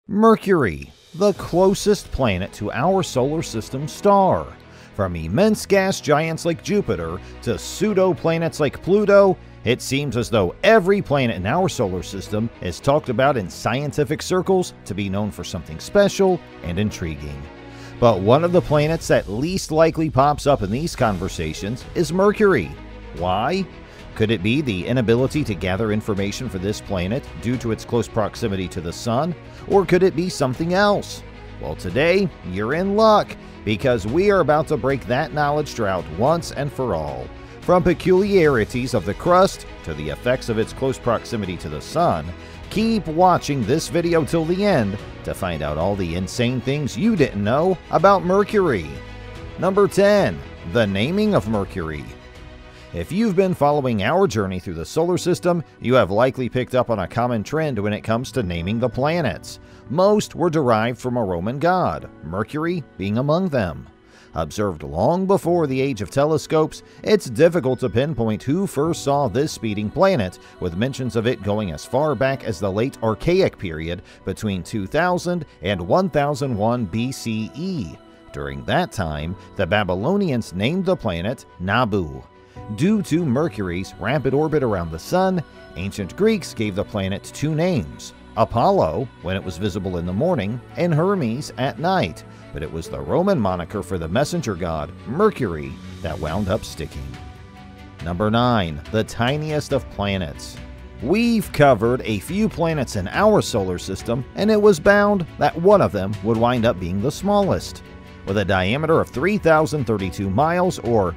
Mercury, the closest planet to our solar system star. From immense gas giants like Jupiter to pseudo-planets like Pluto, it seems as though every planet in our solar system is talked about in scientific circles to be known for something special and intriguing. But one of the planets that least likely pops up in these conversations is Mercury. Why? Could it be the inability to gather information for this planet due to its close proximity to the Sun? Or could it be something else? Well, today, you're in luck, because we are about to break that knowledge drought once and for all. From peculiarities of the crust to the effects of its close proximity to the Sun, keep watching this video till the end to find out all the insane things you didn't know about Mercury. Number 10. The naming of Mercury. If you've been following our journey through the solar system, you have likely picked up on a common trend when it comes to naming the planets. Most were derived from a Roman god, Mercury being among them. Observed long before the age of telescopes, it's difficult to pinpoint who first saw this speeding planet, with mentions of it going as far back as the late Archaic period between 2000 and 1001 BCE. During that time, the Babylonians named the planet Nabu. Due to Mercury's rapid orbit around the Sun, ancient Greeks gave the planet two names: Apollo, when it was visible in the morning, and Hermes at night, but it was the Roman moniker for the messenger god, Mercury, that wound up sticking. Number 9. The tiniest of planets. We've covered a few planets in our solar system, and it was bound that one of them would wind up being the smallest. With a diameter of 3,032 miles or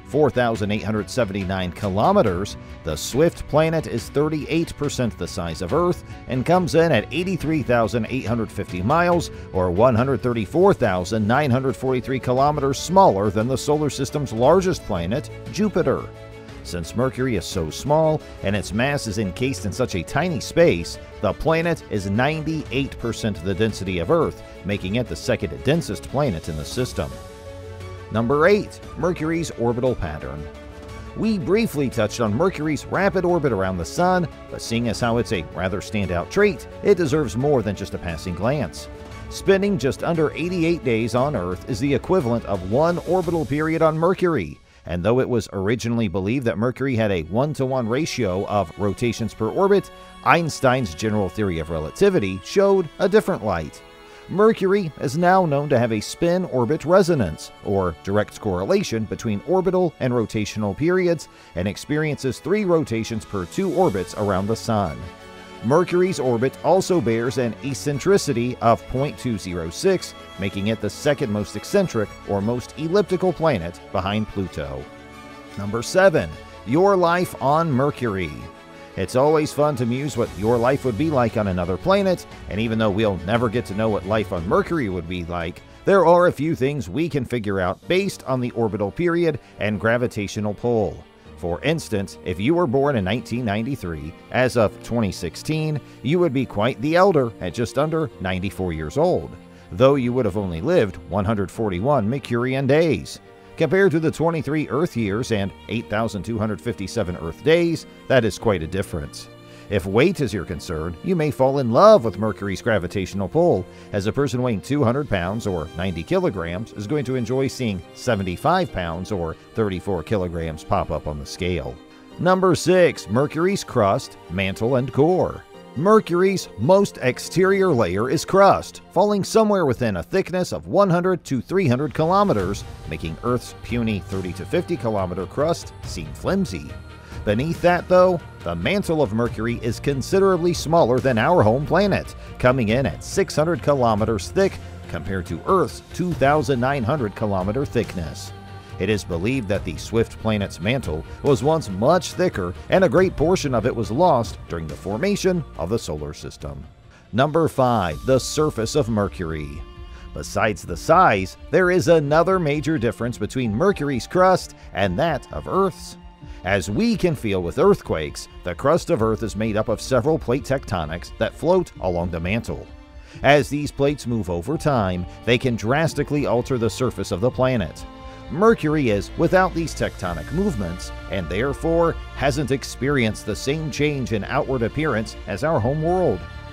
4,879 kilometers, the Swift planet is 38% the size of Earth and comes in at 83,850 miles or 134,943 kilometers smaller than the solar system's largest planet, Jupiter. Since Mercury is so small and its mass is encased in such a tiny space, the planet is 98% the density of Earth, making it the second densest planet in the system. Number 8. Mercury's orbital pattern. We briefly touched on Mercury's rapid orbit around the Sun, but seeing as how it's a rather standout trait, it deserves more than just a passing glance. Spending just under 88 days on Earth is the equivalent of one orbital period on Mercury. And though it was originally believed that Mercury had a 1-to-1 ratio of rotations per orbit, Einstein's general theory of relativity showed a different light. Mercury is now known to have a spin-orbit resonance, or direct correlation between orbital and rotational periods, and experiences 3 rotations per 2 orbits around the Sun. Mercury's orbit also bears an eccentricity of 0.206, making it the second most eccentric or most elliptical planet behind Pluto. Number 7. Your life on Mercury. It's always fun to muse what your life would be like on another planet, and even though we'll never get to know what life on Mercury would be like, there are a few things we can figure out based on the orbital period and gravitational pull. For instance, if you were born in 1993, as of 2016, you would be quite the elder at just under 94 years old, though you would have only lived 141 Mercurian days. Compared to the 23 Earth years and 8,257 Earth days, that is quite a difference. If weight is your concern, you may fall in love with Mercury's gravitational pull, as a person weighing 200 pounds or 90 kilograms is going to enjoy seeing 75 pounds or 34 kilograms pop up on the scale. Number 6. Mercury's crust, mantle, and core. Mercury's most exterior layer is crust, falling somewhere within a thickness of 100 to 300 kilometers, making Earth's puny 30 to 50 kilometer crust seem flimsy. Beneath that, though, the mantle of Mercury is considerably smaller than our home planet, coming in at 600 kilometers thick compared to Earth's 2,900 kilometer thickness. It is believed that the Swift planet's mantle was once much thicker, and a great portion of it was lost during the formation of the solar system. Number 5. The surface of Mercury. Besides the size, there is another major difference between Mercury's crust and that of Earth's. As we can feel with earthquakes, the crust of Earth is made up of several plate tectonics that float along the mantle. As these plates move over time, they can drastically alter the surface of the planet. Mercury is without these tectonic movements, and therefore hasn't experienced the same change in outward appearance as our home world.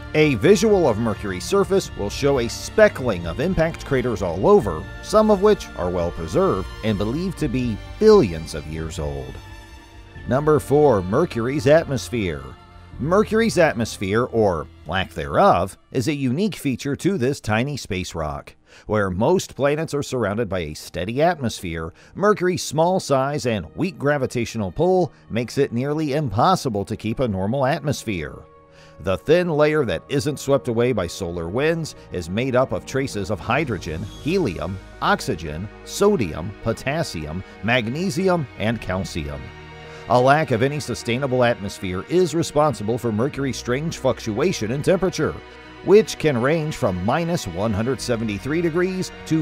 A visual of Mercury's surface will show a speckling of impact craters all over, some of which are well preserved and believed to be billions of years old. Number 4. Mercury's atmosphere. Mercury's atmosphere, or lack thereof, is a unique feature to this tiny space rock. Where most planets are surrounded by a steady atmosphere, Mercury's small size and weak gravitational pull makes it nearly impossible to keep a normal atmosphere. The thin layer that isn't swept away by solar winds is made up of traces of hydrogen, helium, oxygen, sodium, potassium, magnesium, and calcium. A lack of any sustainable atmosphere is responsible for Mercury's strange fluctuation in temperature, which can range from minus 173 degrees to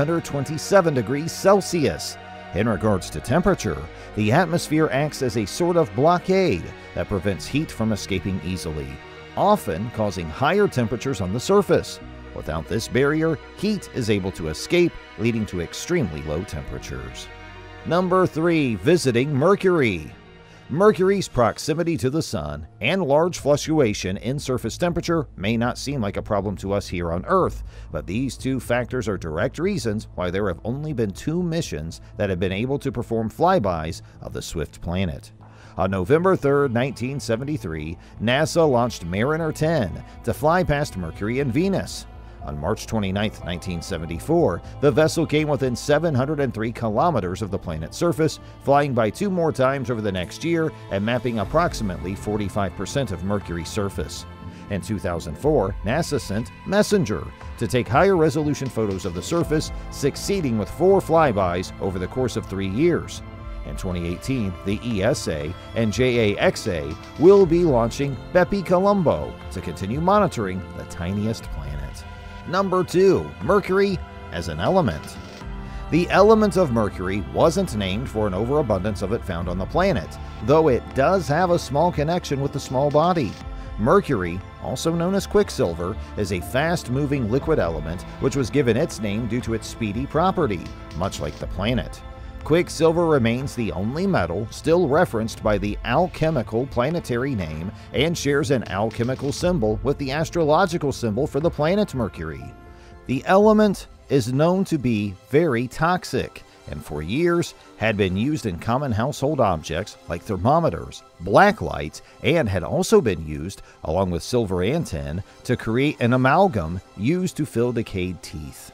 427 degrees Celsius. In regards to temperature, the atmosphere acts as a sort of blockade that prevents heat from escaping easily, often causing higher temperatures on the surface. Without this barrier, heat is able to escape, leading to extremely low temperatures. Number 3. Visiting Mercury. Mercury's proximity to the Sun and large fluctuation in surface temperature may not seem like a problem to us here on Earth, but these two factors are direct reasons why there have only been 2 missions that have been able to perform flybys of the swift planet. On November 3, 1973, NASA launched Mariner 10 to fly past Mercury and Venus. On March 29, 1974, the vessel came within 703 kilometers of the planet's surface, flying by 2 more times over the next year and mapping approximately 45% of Mercury's surface. In 2004, NASA sent Messenger to take higher resolution photos of the surface, succeeding with 4 flybys over the course of 3 years. In 2018, the ESA and JAXA will be launching Bepi Colombo to continue monitoring the tiniest planet. Number 2. Mercury as an element. The element of Mercury wasn't named for an overabundance of it found on the planet, though it does have a small connection with the small body. Mercury, also known as quicksilver, is a fast-moving liquid element which was given its name due to its speedy property, much like the planet. Quicksilver remains the only metal still referenced by the alchemical planetary name and shares an alchemical symbol with the astrological symbol for the planet Mercury. The element is known to be very toxic and for years had been used in common household objects like thermometers, black lights, and had also been used, along with silver and tin, to create an amalgam used to fill decayed teeth.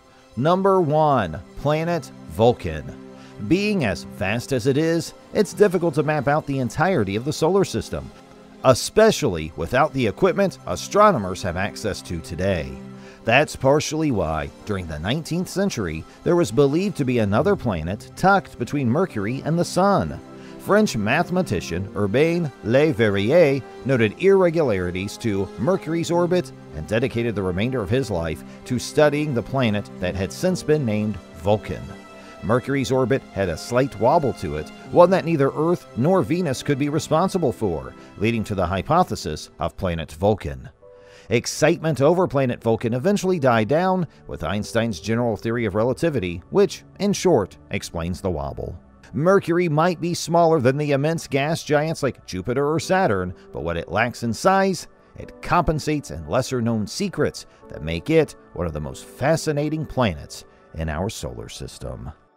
Number 1. Planet Vulcan. Being as vast as it is, it's difficult to map out the entirety of the solar system, especially without the equipment astronomers have access to today. That's partially why, during the 19th century, there was believed to be another planet tucked between Mercury and the Sun. French mathematician Urbain Le Verrier noted irregularities to Mercury's orbit and dedicated the remainder of his life to studying the planet that had since been named Vulcan. Mercury's orbit had a slight wobble to it, one that neither Earth nor Venus could be responsible for, leading to the hypothesis of planet Vulcan. Excitement over planet Vulcan eventually died down with Einstein's general theory of relativity, which, in short, explains the wobble. Mercury might be smaller than the immense gas giants like Jupiter or Saturn, but what it lacks in size, it compensates in lesser-known secrets that make it one of the most fascinating planets in our solar system.